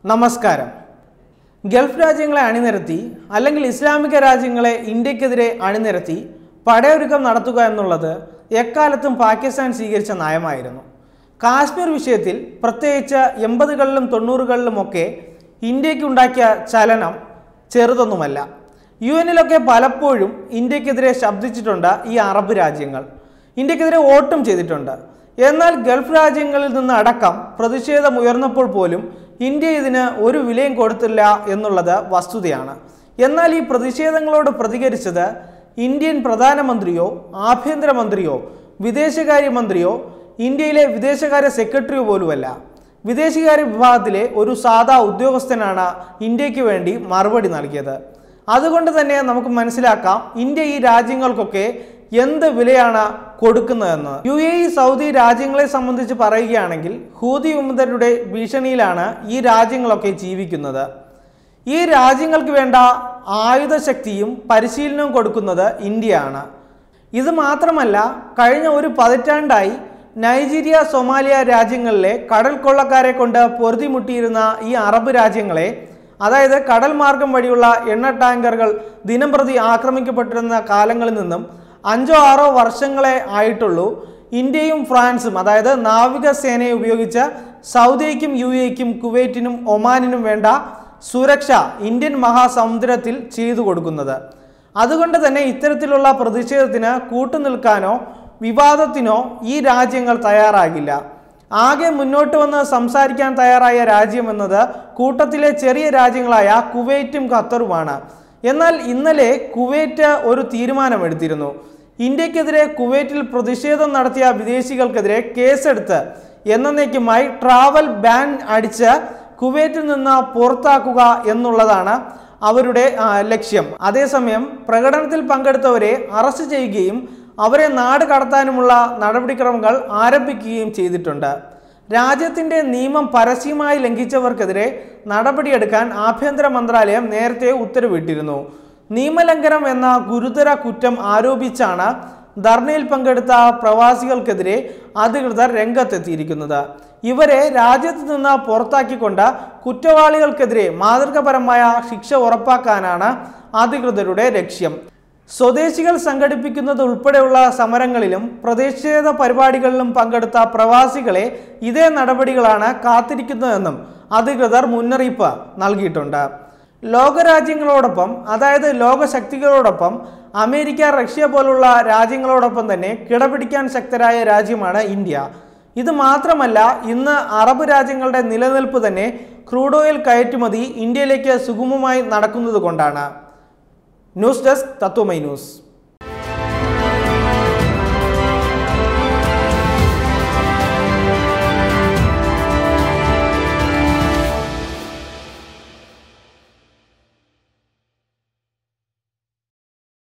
നമസ്കാരം. ഗൾഫ് രാജ്യങ്ങളെ അണിനിരത്തി അല്ലെങ്കിൽ ഇസ്ലാമിക രാജ്യങ്ങളെ ഇന്ത്യക്കെതിരെ അണിനിരത്തി പടയൊരുക്കം നടത്തുക എന്നുള്ളത് എക്കാലത്തും പാകിസ്ഥാൻ സ്വീകരിച്ച നയമായിരുന്നു. കാശ്മീർ വിഷയത്തിൽ പ്രത്യേകിച്ച് 80കളിലും 90കളിലുമൊക്കെ ഇന്ത്യക്കുണ്ടാക്കിയ ചലനം ചെറുതൊന്നുമല്ല. UN-ലൊക്കെ പലപ്പോഴും ഇന്ത്യക്കെതിരെ ശബ്ദിച്ചിട്ടുണ്ട് ഈ അറബ് രാജ്യങ്ങൾ. ഇന്ത്യക്കെതിരെ വോട്ടും ചെയ്തിട്ടുണ്ട്. എന്നാൽ ഗൾഫ് രാജ്യങ്ങളിൽ നിന്ന് അടക്കം പ്രതിഷേധം ഉയർന്നപ്പോൾ പോലും ഇന്ത്യ ഇതിന് ഒരു വിലയും കൊടുത്തില്ല എന്നുള്ളത് വസ്തുതയാണ്. എന്നാൽ ഈ പ്രതിഷേധങ്ങളോട് പ്രതികരിച്ചത് ഇന്ത്യൻ പ്രധാനമന്ത്രിയോ ആഭ്യന്തരമന്ത്രിയോ വിദേശകാര്യമന്ത്രിയോ ഇന്ത്യയിലെ വിദേശകാര്യ സെക്രട്ടറിയോ പോലുമല്ല. വിദേശകാര്യ വിഭാഗത്തിലെ ഒരു സാധാ ഉദ്യോഗസ്ഥനാണ് ഇന്ത്യക്ക് വേണ്ടി മറുപടി നൽകിയത്. അതുകൊണ്ട് തന്നെ നമുക്ക് മനസ്സിലാക്കാം ഇന്ത്യ ഈ രാജ്യങ്ങൾക്കൊക്കെ എന്ത് വിലയാണ് കൊടുക്കുന്നതെന്ന്. UAE, സൗദി രാജ്യങ്ങളെ സംബന്ധിച്ച് പറയുകയാണെങ്കിൽ ഹൂതി വിമതരുടെ ഭീഷണിയിലാണ് ഈ രാജ്യങ്ങളൊക്കെ ജീവിക്കുന്നത്. ഈ രാജ്യങ്ങൾക്ക് വേണ്ട ആയുധശക്തിയും പരിശീലനവും കൊടുക്കുന്നത് ഇന്ത്യയാണ്. ഇത് മാത്രമല്ല, കഴിഞ്ഞ ഒരു പതിറ്റാണ്ടായി നൈജീരിയ, സൊമാലിയ രാജ്യങ്ങളിലെ കടൽ കൊള്ളക്കാരെ കൊണ്ട് പൊറുതിമുട്ടിയിരുന്ന ഈ അറബ് രാജ്യങ്ങളെ, അതായത് കടൽ മാർഗം വഴിയുള്ള എണ്ണ ടാങ്കറുകൾ ദിനംപ്രതി ആക്രമിക്കപ്പെട്ടിരുന്ന കാലങ്ങളിൽ നിന്നും 5-6 വർഷങ്ങളെ ആയിട്ടുള്ളൂ ഇന്ത്യയും ഫ്രാൻസും, അതായത് നാവികസേനയെ ഉപയോഗിച്ച് സൗദിക്കും UAEക്കും കുവൈറ്റിനും ഒമാനിനും വേണ്ട സുരക്ഷ ഇന്ത്യൻ മഹാസമുദ്രത്തിൽ ചെയ്തു കൊടുക്കുന്നത്. അതുകൊണ്ട് തന്നെ ഇത്തരത്തിലുള്ള പ്രതിഷേധത്തിന് കൂട്ടുനിൽക്കാനോ വിവാദത്തിനോ ഈ രാജ്യങ്ങൾ തയ്യാറാകില്ല. ആകെ മുന്നോട്ട് വന്ന് സംസാരിക്കാൻ തയ്യാറായ രാജ്യമെന്നത് കൂട്ടത്തിലെ ചെറിയ രാജ്യങ്ങളായ കുവൈറ്റും ഖത്തറുമാണ്. എന്നാൽ ഇന്നലെ കുവൈറ്റ് ഒരു തീരുമാനമെടുത്തിരുന്നു. ഇന്ത്യക്കെതിരെ കുവൈറ്റിൽ പ്രതിഷേധം നടത്തിയ വിദേശികൾക്കെതിരെ കേസെടുത്ത് എന്നേക്കുമായി ട്രാവൽ ബാൻ അടിച്ച് കുവൈറ്റിൽ നിന്ന് പുറത്താക്കുക എന്നുള്ളതാണ് അവരുടെ ലക്ഷ്യം. അതേസമയം പ്രകടനത്തിൽ പങ്കെടുത്തവരെ അറസ്റ്റ് ചെയ്യുകയും അവരെ നാട് കടത്താനുമുള്ള നടപടിക്രമങ്ങൾ ആരംഭിക്കുകയും ചെയ്തിട്ടുണ്ട്. രാജ്യത്തിൻ്റെ നിയമം പരസ്യമായി ലംഘിച്ചവർക്കെതിരെ നടപടിയെടുക്കാൻ ആഭ്യന്തര മന്ത്രാലയം നേരത്തെ ഉത്തരവിട്ടിരുന്നു. നിയമലംഘനം എന്ന ഗുരുതര കുറ്റം ആരോപിച്ചാണ് ധർണയിൽ പങ്കെടുത്ത പ്രവാസികൾക്കെതിരെ അധികൃതർ രംഗത്തെത്തിയിരിക്കുന്നത്. ഇവരെ രാജ്യത്ത് നിന്ന് പുറത്താക്കിക്കൊണ്ട് കുറ്റവാളികൾക്കെതിരെ മാതൃകാപരമായ ശിക്ഷ ഉറപ്പാക്കാനാണ് അധികൃതരുടെ ലക്ഷ്യം. സ്വദേശികൾ സംഘടിപ്പിക്കുന്നത് ഉൾപ്പെടെയുള്ള സമരങ്ങളിലും പ്രതിഷേധ പരിപാടികളിലും പങ്കെടുത്ത പ്രവാസികളെ ഇതേ നടപടികളാണ് കാത്തിരിക്കുന്നതെന്നും അധികൃതർ മുന്നറിയിപ്പ് നൽകിയിട്ടുണ്ട്. ലോകരാജ്യങ്ങളോടൊപ്പം, അതായത് ലോകശക്തികളോടൊപ്പം അമേരിക്ക, റഷ്യ പോലുള്ള രാജ്യങ്ങളോടൊപ്പം തന്നെ കിടപിടിക്കാൻ ശക്തരായ രാജ്യമാണ് ഇന്ത്യ. ഇത് മാത്രമല്ല, ഇന്ന് അറബ് രാജ്യങ്ങളുടെ നിലനിൽപ്പ് തന്നെ ക്രൂഡ് ഓയിൽ കയറ്റുമതി ഇന്ത്യയിലേക്ക് സുഗമമായി നടക്കുന്നത് കൊണ്ടാണ്. News desk Tatwamayi news.